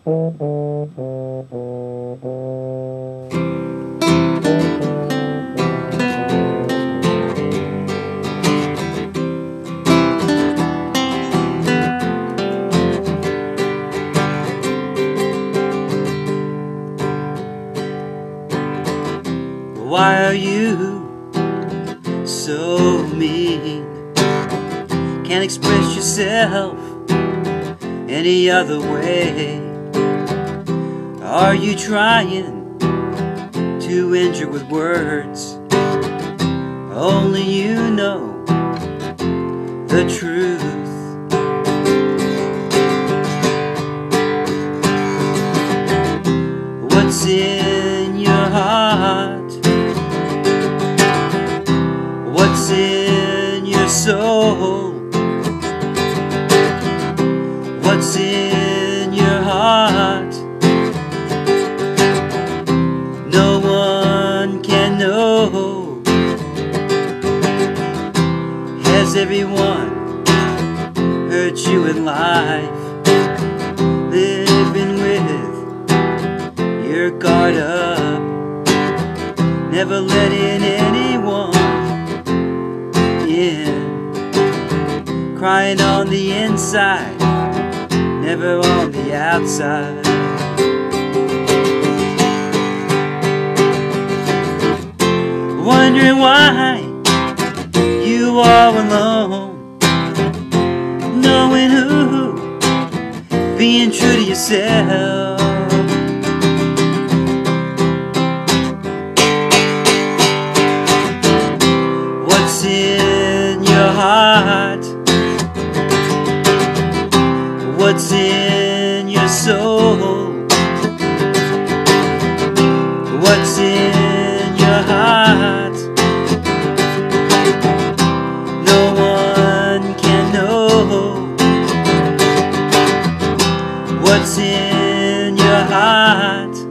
Why are you so mean? Can't express yourself any other way. Are you trying to injure with words? Only you know the truth. What's in your heart? What's in your soul? What's in your heart? No one can know. Has everyone hurt you in life? Living with your guard up, never letting anyone in. Crying on the inside, never on the outside. Wondering why you are alone, knowing who, being true to yourself. What's in your heart? What's in your soul? What's in your heart? No one can know. What's in your heart?